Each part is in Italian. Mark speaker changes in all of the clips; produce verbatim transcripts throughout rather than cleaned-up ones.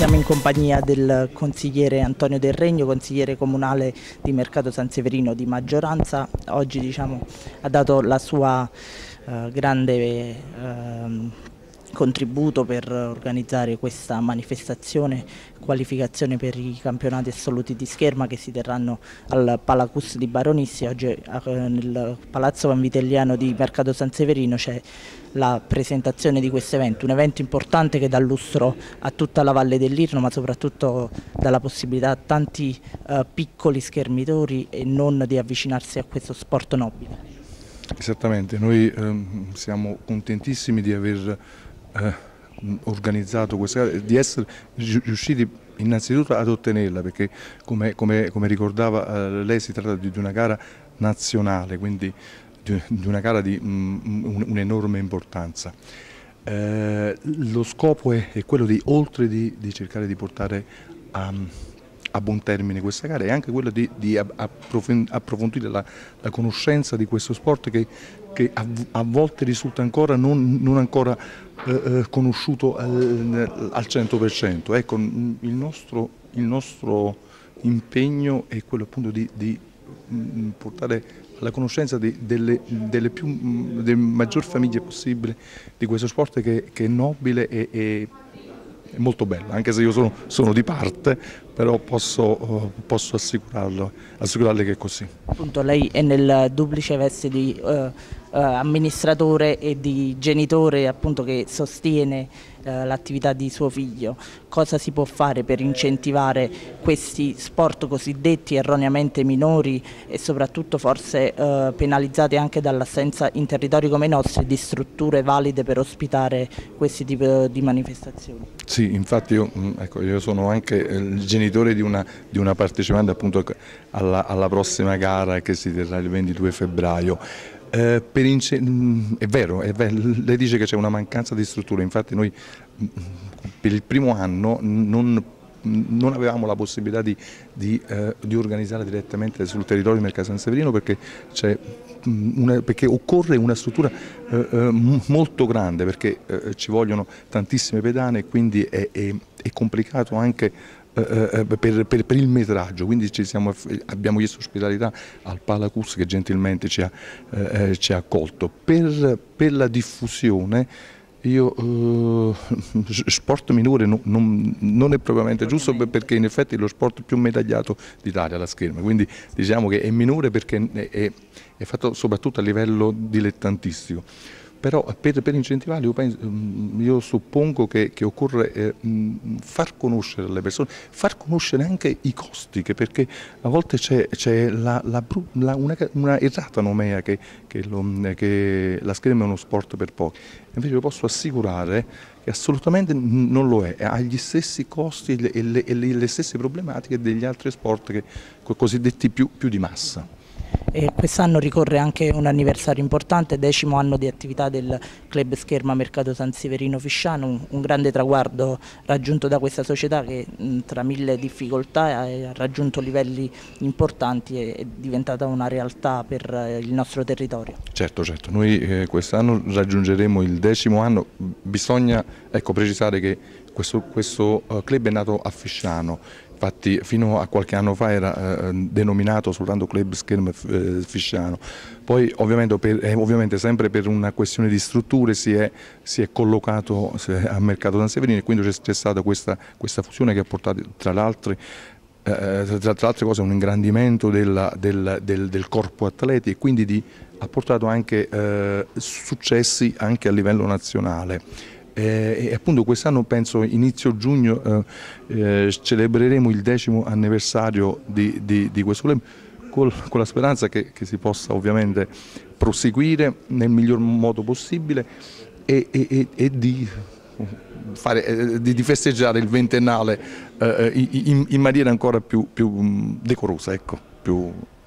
Speaker 1: Siamo in compagnia del consigliere Antonio Del Regno, consigliere comunale di Mercato San Severino di maggioranza. Oggi diciamo, ha dato la sua eh, grande eh, contributo per organizzare questa manifestazione, qualificazione per i campionati assoluti di scherma che si terranno al Palacus di Baronissi. Oggi eh, nel Palazzo Vanvitelliano di Mercato San Severino c'è la presentazione di questo evento, un evento importante che dà lustro a tutta la Valle dell'Irno, ma soprattutto dà la possibilità a tanti eh, piccoli schermitori e non di avvicinarsi a questo sport nobile.
Speaker 2: Esattamente, noi ehm, siamo contentissimi di aver eh, organizzato questa gara, di essere riusciti innanzitutto ad ottenerla, perché come, come, come ricordava eh, lei, si tratta di, di una gara nazionale, quindi di una gara di um, un'enorme importanza. Eh, lo scopo è, è quello di, oltre di, di cercare di portare a, a buon termine questa gara, è anche quello di, di approfondire la, la conoscenza di questo sport che, che a, a volte risulta ancora non, non ancora eh, conosciuto al, al cento per cento. Ecco, il nostro, il nostro impegno è quello appunto di, di portare la conoscenza di, delle, delle, più, delle maggior famiglie possibile di questo sport che, che è nobile e, e è molto bello, anche se io sono, sono di parte, però posso, posso assicurarlo, assicurarle che è così.
Speaker 1: Appunto, lei è nel duplice veste di eh, eh, amministratore e di genitore, appunto, che sostiene eh, l'attività di suo figlio. Cosa si può fare per incentivare questi sport cosiddetti erroneamente minori e soprattutto forse eh, penalizzati anche dall'assenza in territori come i nostri di strutture valide per ospitare questi tipi di manifestazioni?
Speaker 2: Sì, infatti io, ecco, io sono anche il genitore di una, di una partecipante appunto alla, alla prossima gara che si terrà il ventidue febbraio. Eh, per è vero, è vero, lei dice che c'è una mancanza di strutture, infatti noi per il primo anno non, non avevamo la possibilità di, di, eh, di organizzare direttamente sul territorio di Mercato San Severino perché, una, perché occorre una struttura eh, eh, molto grande, perché eh, ci vogliono tantissime pedane e quindi è, è, è complicato anche Per, per, per il metraggio, quindi ci siamo, abbiamo chiesto ospitalità al Palacus che gentilmente ci ha, eh, ci ha accolto. Per, per la diffusione io eh, sport minore non, non, non è propriamente giusto, perché in effetti è lo sport più medagliato d'Italia, la scherma, quindi diciamo che è minore perché è, è fatto soprattutto a livello dilettantistico. Però per, per incentivare io, penso, io suppongo che, che occorre eh, far conoscere alle persone, far conoscere anche i costi, che perché a volte c'è la, la, la, una, una errata nomea che, che, lo, che la scherma è uno sport per pochi. Invece vi posso assicurare che assolutamente non lo è, ha gli stessi costi e le, e le, le stesse problematiche degli altri sport che, cosiddetti più, più di massa.
Speaker 1: Quest'anno ricorre anche un anniversario importante, decimo anno di attività del Club Scherma Mercato San Severino Fisciano, un, un grande traguardo raggiunto da questa società che mh, tra mille difficoltà ha raggiunto livelli importanti e è diventata una realtà per eh, il nostro territorio.
Speaker 2: Certo, certo, noi eh, quest'anno raggiungeremo il decimo anno, bisogna ecco, precisare che questo, questo uh, club è nato a Fisciano. Infatti fino a qualche anno fa era eh, denominato soltanto Club Scherma eh, Fisciano, poi ovviamente, per, eh, ovviamente sempre per una questione di strutture si è, si è collocato a Mercato San Severino e quindi c'è stata questa, questa fusione che ha portato tra l'altro eh, tra, tra altre cose un ingrandimento della, del, del, del corpo atleti e quindi di, ha portato anche eh, successi anche a livello nazionale. Eh, e appunto quest'anno penso inizio giugno eh, eh, celebreremo il decimo anniversario di, di, di questo club con, con la speranza che, che si possa ovviamente proseguire nel miglior modo possibile e, e, e di, fare, eh, di, di festeggiare il ventennale eh, in, in maniera ancora più, più decorosa, ecco, più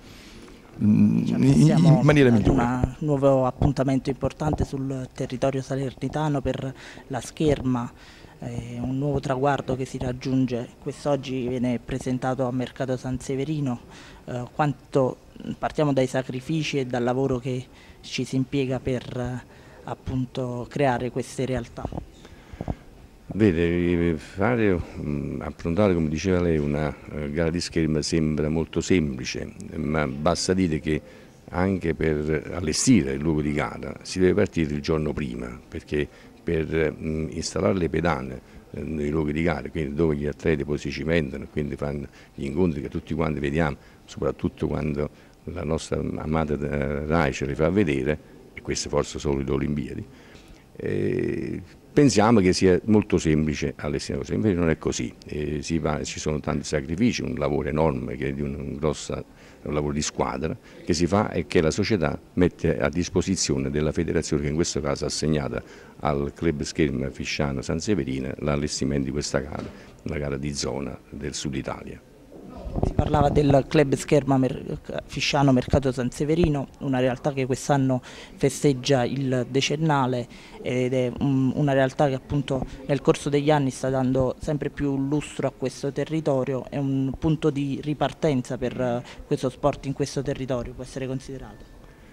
Speaker 1: Diciamo,
Speaker 2: in maniera migliore.
Speaker 1: Un nuovo appuntamento importante sul territorio salernitano per la scherma, eh, un nuovo traguardo che si raggiunge. Quest'oggi viene presentato a Mercato San Severino. Eh, quanto, partiamo dai sacrifici e dal lavoro che ci si impiega per eh, appunto creare queste realtà.
Speaker 3: Vede, fare, affrontare, come diceva lei, una gara di scherma sembra molto semplice, ma basta dire che anche per allestire il luogo di gara si deve partire il giorno prima, perché per installare le pedane nei luoghi di gara, quindi dove gli atleti poi si cimentano, quindi fanno gli incontri che tutti quanti vediamo, soprattutto quando la nostra amata RAI ce li fa vedere, e queste forse sono le Olimpiadi. E pensiamo che sia molto semplice allestire così, invece non è così, e si va, ci sono tanti sacrifici, un lavoro enorme che è di un, un, grossa, un lavoro di squadra che si fa e che la società mette a disposizione della federazione, che in questo caso ha assegnato al club scherma Fisciano San Severino l'allestimento di questa gara, una gara di zona del sud Italia.
Speaker 1: Si parlava del club scherma Fisciano Mercato San Severino, una realtà che quest'anno festeggia il decennale ed è una realtà che appunto nel corso degli anni sta dando sempre più lustro a questo territorio, è un punto di ripartenza per questo sport in questo territorio, può essere considerato?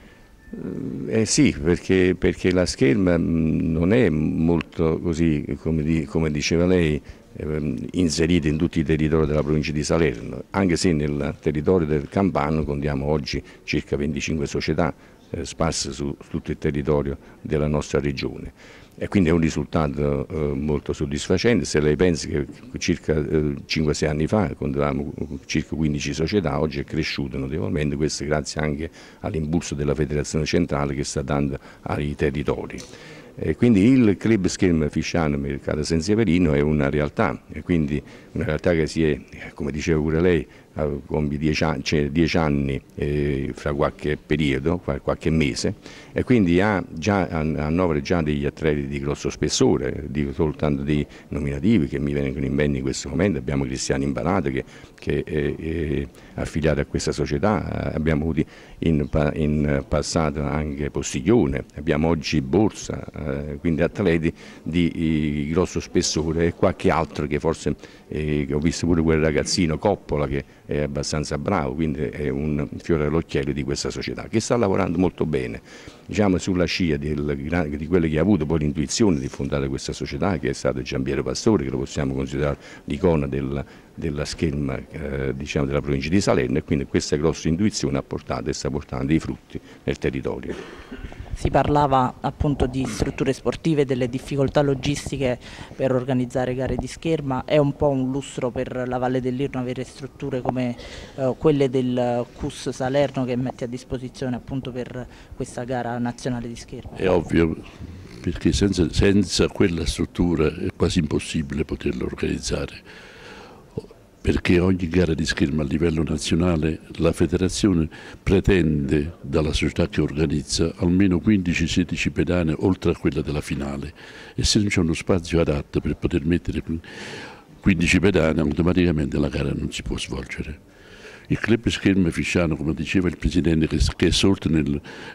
Speaker 3: Eh sì, perché, perché la scherma non è molto così, come, di, come diceva lei, inserite in tutti i territori della provincia di Salerno, anche se nel territorio del Campano contiamo oggi circa venticinque società eh, sparse su, su tutto il territorio della nostra regione, e quindi è un risultato eh, molto soddisfacente. Se lei pensa che circa eh, cinque sei anni fa contavamo circa quindici società, oggi è cresciuto notevolmente, questo grazie anche all'impulso della federazione centrale che sta dando ai territori. E quindi il club scherma Fisciano Mercato San Severino è una realtà, e quindi una realtà che si è, come diceva pure lei, compie dieci anni, cioè dieci anni eh, fra qualche periodo, qualche mese, e quindi ha già annovera già degli atleti di grosso spessore, dico soltanto dei nominativi che mi vengono in mente in questo momento. Abbiamo Cristiano Imparato che, che è, è affiliato a questa società, abbiamo avuto in, in passato anche Postiglione, abbiamo oggi Borsa, eh, quindi atleti di, di grosso spessore, e qualche altro che forse eh, ho visto pure quel ragazzino Coppola che è abbastanza bravo, quindi è un fiore all'occhiello di questa società che sta lavorando molto bene, diciamo sulla scia del, di quello che ha avuto poi l'intuizione di fondare questa società, che è stato Giampiero Pastore, che lo possiamo considerare l'icona della, della scherma eh, diciamo della provincia di Salerno, e quindi questa grossa intuizione ha portato e sta portando dei frutti nel territorio.
Speaker 1: Si parlava appunto di strutture sportive, delle difficoltà logistiche per organizzare gare di scherma, è un po' un lustro per la Valle dell'Irno avere strutture come eh, quelle del C U S Salerno che mette a disposizione appunto per questa gara nazionale di scherma?
Speaker 4: È ovvio, perché senza, senza quella struttura è quasi impossibile poterla organizzare, perché ogni gara di scherma a livello nazionale la federazione pretende dalla società che organizza almeno quindici sedici pedane oltre a quella della finale, e se non c'è uno spazio adatto per poter mettere quindici pedane automaticamente la gara non si può svolgere. Il club scherma Fisciano, come diceva il presidente, che è sorto nel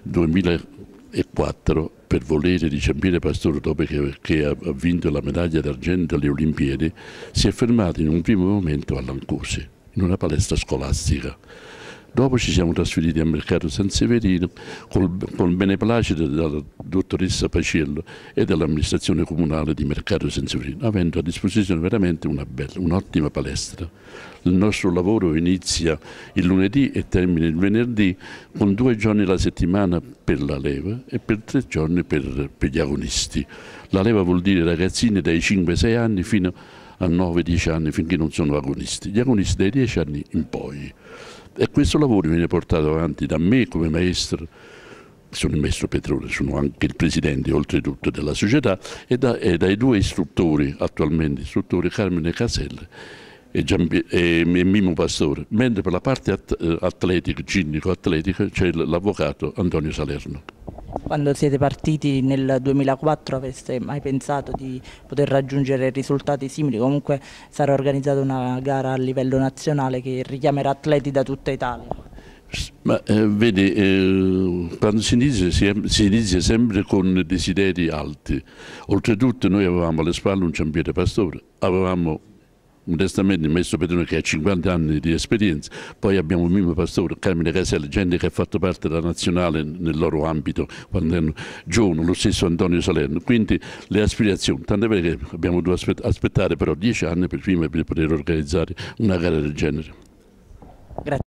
Speaker 4: duemilaquattro per volere di Giampiero Pastore, dopo che, che ha vinto la medaglia d'argento alle Olimpiadi, si è fermato in un primo momento a Lancosi, in una palestra scolastica. Dopo ci siamo trasferiti a Mercato San Severino col, col beneplacito della dottoressa Paciello e dell'amministrazione comunale di Mercato San Severino, avendo a disposizione veramente una bella, un'ottima palestra. Il nostro lavoro inizia il lunedì e termina il venerdì, con due giorni alla settimana per la leva e per tre giorni per, per gli agonisti. La leva vuol dire ragazzini dai cinque sei anni fino a nove dieci anni, finché non sono agonisti. Gli agonisti dai dieci anni in poi. E questo lavoro viene portato avanti da me come maestro, sono il maestro Petrone, sono anche il presidente oltretutto della società, e, da, e dai due istruttori, attualmente istruttori Carmine Caselle e, Giampi, e Mimo Pastore, mentre per la parte at, atletica, ginnico-atletica, c'è l'avvocato Antonio Salerno.
Speaker 1: Quando siete partiti nel duemilaquattro aveste mai pensato di poter raggiungere risultati simili? Comunque sarà organizzata una gara a livello nazionale che richiamerà atleti da tutta Italia.
Speaker 4: Ma eh, vedi, eh, quando si inizia, si, si inizia sempre con desideri alti. Oltretutto noi avevamo alle spalle un Giampiero Pastore, avevamo modestamente il maestro Pedrone che ha cinquanta anni di esperienza, poi abbiamo Mimmo Pastore, Carmine Caselli, gente che ha fatto parte della nazionale nel loro ambito quando erano giovani, lo stesso Antonio Salerno, quindi le aspirazioni, tant'è vero che abbiamo dovuto aspettare però dieci anni per prima per poter organizzare una gara del genere.
Speaker 1: Grazie.